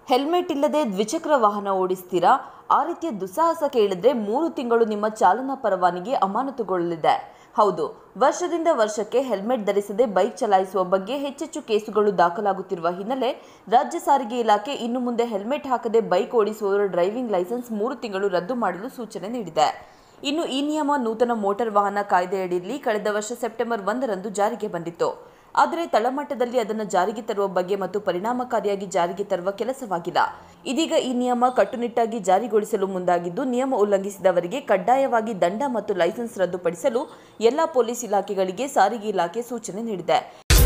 Helmet ಇಲ್ಲದೆ ದ್ವಿಚಕ್ರ ವಾಹನ ಓಡಿಸ್ತೀರಾ? ಆ ರೀತಿಯ ದುಸ್ಸಾಹಸ ಕೇಳಿದ್ರೆ 3 ತಿಂಗಳು ನಿಮ್ಮ ಚಾಲನಾ ಪರವಾನಗಿ ಅಮಾನತುಗೊಳ್ಳಲಿದೆ. ಹೌದು, ವರ್ಷದಿಂದ ವರ್ಷಕ್ಕೆ ಹೆಲ್ಮೆಟ್ ಧರಿಸದೆ ಬೈಕ್ ಚಲಾಯಿಸುವ ಬಗ್ಗೆ ಹೆಚ್ಚೆಚ್ಚು ಕೇಸುಗಳು ದಾಖಲಾಗುತ್ತಿರುವ ಹಿನ್ನೆಲೆ ರಾಜ್ಯ ಸಾರಿಗೆ ಇಲಾಖೆ ಇನ್ನು ಮುಂದೆ ಹೆಲ್ಮೆಟ್ ಹಾಕದೆ ಬೈಕ್ ಓಡಿಸುವವರ ಡ್ರೈವಿಂಗ್ ಲೈಸೆನ್ಸ್ 3 ತಿಂಗಳು ರದ್ದು ಮಾಡಲು ಸೂಚನೆ ನೀಡಿದೆ. ಇನ್ನು ಈ ನಿಯಮ ನೂತನ ಮೋಟಾರ್ ವಾಹನ ಕಾಯ್ದೆಯಡಿಯಲ್ಲಿ ಕಳೆದ ವರ್ಷ ಸೆಪ್ಟೆಂಬರ್ 1ರಂದು ಜಾರಿಗೆ ಬಂದಿತ್ತು. ಆದರೆ ತಳಮಟ್ಟದಲ್ಲಿ ಅದನ್ನು ಜಾರಿಗೆ ತರುವ ಬಗ್ಗೆ ಮತ್ತು ಪರಿಣಾಮಕಾರಿಯಾಗಿ ಜಾರಿಗೆ ತರುವ ಕೆಲಸವಾಗಿಲ್ಲ. ಇದೀಗ ಈ ನಿಯಮ ಕಟ್ಟುನಿಟ್ಟಾಗಿ ಜಾರಿಗೊಳಿಸಲು ಮುಂದಾಗಿದ್ದು, ನಿಯಮ ಉಲ್ಲಂಘಿಸಿದವರಿಗೆ ಕಡ್ಡಾಯವಾಗಿ ದಂಡ ಮತ್ತು ಲೈಸೆನ್ಸ್ ರದ್ದುಪಡಿಸಲು ಎಲ್ಲಾ ಪೊಲೀಸ್ ಇಲಾಖೆಗಳಿಗೆ ಸಾರಿಗೆ ಇಲಾಖೆ ಸೂಚನೆ ನೀಡಿದೆ.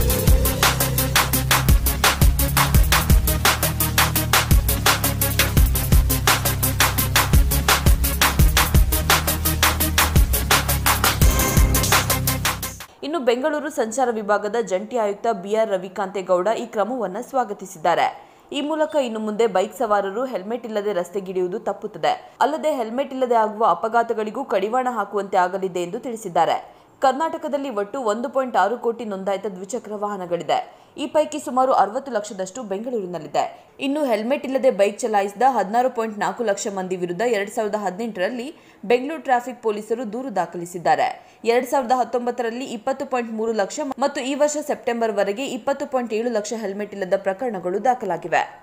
ಇನ್ನು ಬೆಂಗಳೂರು ಸಂಚಾರ ವಿಭಾಗದ ಜಂಟಿ ಆಯುಕ್ತ ಬಿಆರ್ ರವಿಕಾಂತೇಗೌಡ ಈ ಕ್ರಮವನ್ನು ಸ್ವಾಗತಿಸಿದ್ದಾರೆ. ಈ ಮೂಲಕ ಇನ್ನು ಮುಂದೆ ಬೈಕ್ ಸವಾರರು ಹೆಲ್ಮೆಟ್ ಇಲ್ಲದೆ ರಸ್ತೆಗಿಳಿಯುವುದು ತಪ್ಪುತ್ತದೆ. ಅಲ್ಲದೆ ಹೆಲ್ಮೆಟ್ ಇಲ್ಲದೆ ಆಗುವ ಅಪಘಾತಗಳಿಗೂ ಕಡಿವಾಣ ಹಾಕುವಂತೆ ಆಗಲಿದೆ ಎಂದು ತಿಳಿಸಿದ್ದಾರೆ. ಕರ್ನಾಟಕದಲ್ಲಿ ಒಟ್ಟು 1.6 ಕೋಟಿ ನೋಂದಾಯಿತ ದ್ವಿಚಕ್ರ ವಾಹನಗಳಿದೆ. ಈ ಪೈಕಿ ಸುಮಾರು 60 ಲಕ್ಷದಷ್ಟು ಬೆಂಗಳೂರಿನಲ್ಲಿದೆ. ಇನ್ನು ಹೆಲ್ಮೆಟ್ ಇಲ್ಲದೆ ಬೈಕ್ ಚಲಾಯಿಸಿದ 16.4 ಲಕ್ಷ ಮಂದಿ ವಿರುದ್ಧ 2018ರಲ್ಲಿ ಬೆಂಗಳೂರು ಟ್ರಾಫಿಕ್ ಪೊಲೀಸರು ದೂರು ದಾಖಲಿಸಿದ್ದಾರೆ. 2019ರಲ್ಲಿ 20.3 ಲಕ್ಷ ಮತ್ತು ಈ ವರ್ಷ ಸೆಪ್ಟೆಂಬರ್ ವರೆಗೆ 20.7 ಲಕ್ಷ ಹೆಲ್ಮೆಟ್ ಇಲ್ಲದ ಪ್ರಕರಣಗಳು ದಾಖಲಾಗಿವೆ.